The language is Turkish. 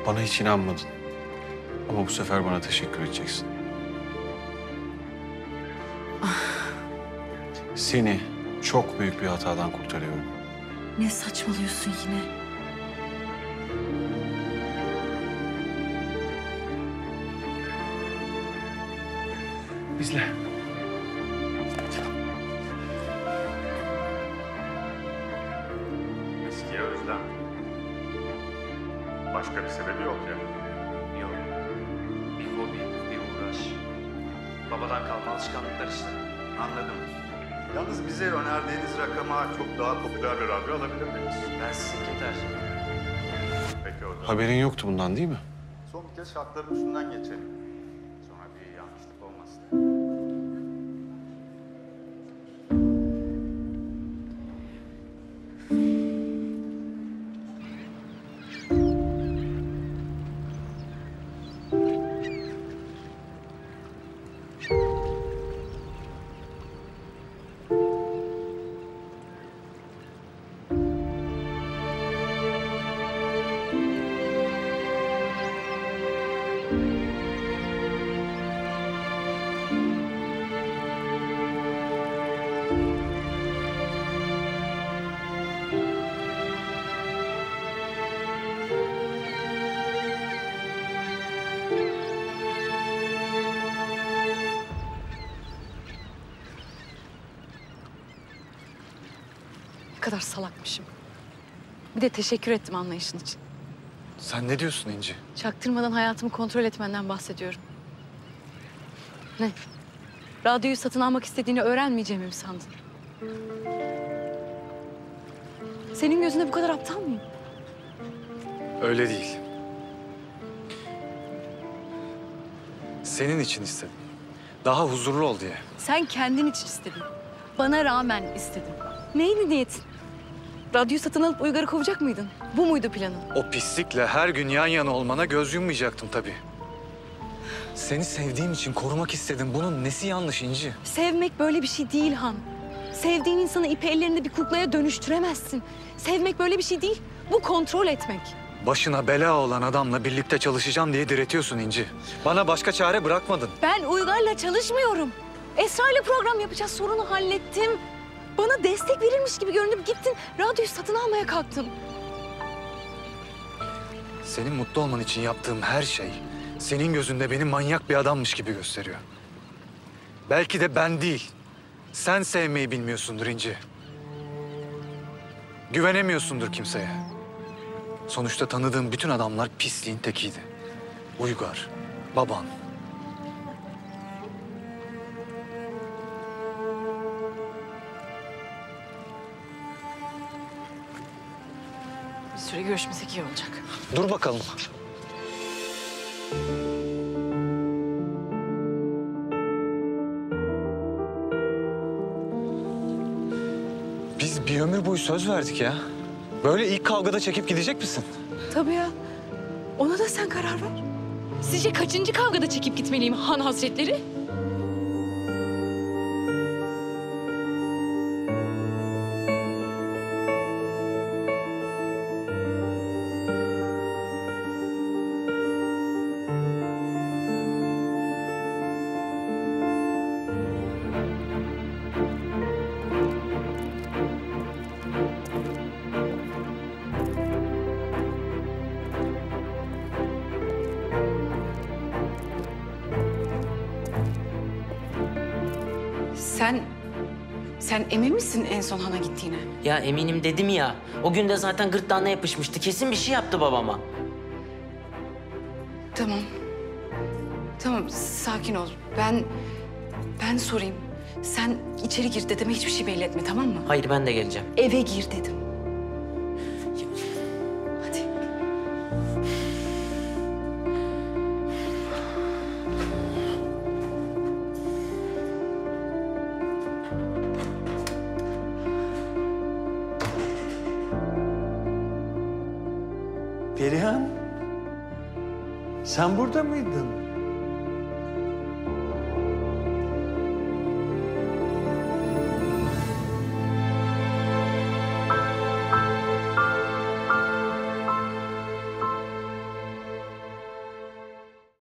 Bana hiç inanmadın. Ama bu sefer bana teşekkür edeceksin. Seni çok büyük bir hatadan kurtarıyorum. Ne saçmalıyorsun yine? İzle. Eskiye özlem. Başka bir sebebi yok ya. Yok. Bir hobi, bir uğraş. Babadan kalma alışkanlıklar işte. Anladım. Yalnız bize önerdiğiniz rakama çok daha popüler bir radyo alabilir miyiz? Ben sizin yeter. Peki o zaman. Haberin yoktu bundan değil mi? Son bir kez şartların üstünden geçelim. Sonra bir yanlışlık olmasın. Ne kadar salakmışım. Bir de teşekkür ettim anlayışın için. Sen ne diyorsun İnci? Çaktırmadan hayatımı kontrol etmenden bahsediyorum. Ne? Radyoyu satın almak istediğini öğrenmeyeceğimi mi sandın? Senin gözünde bu kadar aptal mıyım? Öyle değil. Senin için istedim. Daha huzurlu ol diye. Sen kendin için istedin. Bana rağmen istedin. Neydi niyetin? Radyoyu satın alıp Uygar'ı kovacak mıydın? Bu muydu planın? O pislikle her gün yan yana olmana göz yummayacaktım tabii. Seni sevdiğim için korumak istedim. Bunun nesi yanlış İnci? Sevmek böyle bir şey değil Han. Sevdiğin insanı ipi ellerinde bir kuklaya dönüştüremezsin. Sevmek böyle bir şey değil. Bu kontrol etmek. Başına bela olan adamla birlikte çalışacağım diye diretiyorsun İnci. Bana başka çare bırakmadın. Ben Uygar'la çalışmıyorum. Esra'yla program yapacağız. Sorunu hallettim. Bana destek verilmiş gibi göründüm. Gittin radyoyu satın almaya kalktın. Senin mutlu olman için yaptığım her şey senin gözünde beni manyak bir adammış gibi gösteriyor. Belki de ben değil, sen sevmeyi bilmiyorsundur İnci. Güvenemiyorsundur kimseye. Sonuçta tanıdığım bütün adamlar pisliğin tekiydi. Uygar, baban. Bir süre görüşmesek iyi olacak. Dur bakalım. Biz bir ömür boyu söz verdik ya. Böyle ilk kavgada çekip gidecek misin? Tabii ya. Ona da sen karar ver. Sizce kaçıncı kavgada çekip gitmeliyim Han Hazretleri? Sen emin misin en son Han'a gittiğine? Ya eminim dedim ya. O gün de zaten gırtlağına yapışmıştı. Kesin bir şey yaptı babama. Tamam. Tamam, sakin ol. Ben sorayım. Sen içeri gir dedeme hiçbir şey belli etme, tamam mı? Hayır ben de geleceğim. Eve gir dedim. Hadi. Perihan, sen burada mıydın?